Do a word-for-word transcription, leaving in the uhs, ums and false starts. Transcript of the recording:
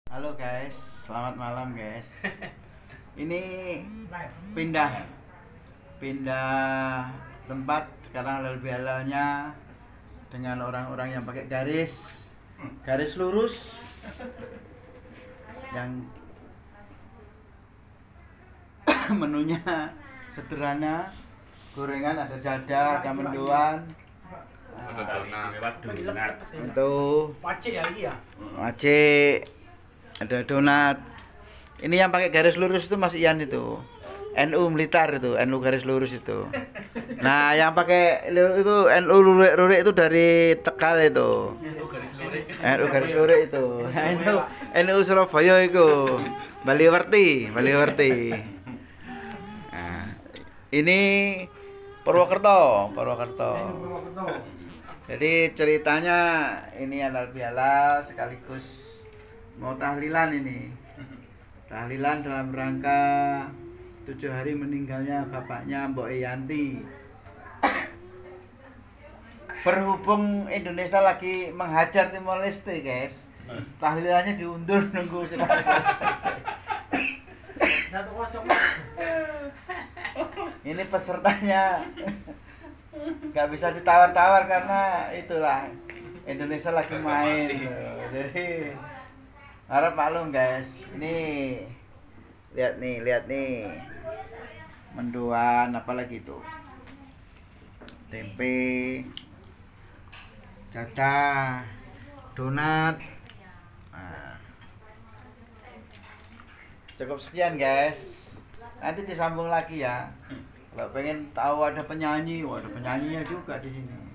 Halo guys, selamat malam guys. Ini pindah pindah tempat, sekarang halal bihalalnya dengan orang-orang yang pakai garis garis lurus, yang menunya sederhana, gorengan ada jadah, ada mendoan, ada donat, itu Pacik ya lagi ya? macik, ada donat. Ini yang pakai garis lurus itu Mas Ian itu, N U Blitar itu, N U garis lurus itu. Nah, yang pakai itu N U lurik-lurik itu dari Tegal itu, N U garis lurik itu. N U N U Surabaya itu, Baliwerti, Baliwerti. Nah, ini Purwokerto, Purwokerto. Jadi ceritanya ini halal bihalal sekaligus mau tahlilan ini. Tahlilan dalam rangka tujuh hari meninggalnya bapaknya Mbok Yanti. Berhubung Indonesia lagi menghajar Timor Leste, guys. Tahlilannya diundur nunggu selesai. Satu kosong. Ini pesertanya nggak bisa ditawar-tawar karena itulah Indonesia lagi main loh. Jadi harap maklum guys. Ini lihat nih, lihat nih mendoan apalagi itu, tempe, jadah, donat. Nah, cukup sekian guys. Nanti disambung lagi ya. Kalau pengen tahu ada penyanyi, wah ada penyanyinya juga di sini.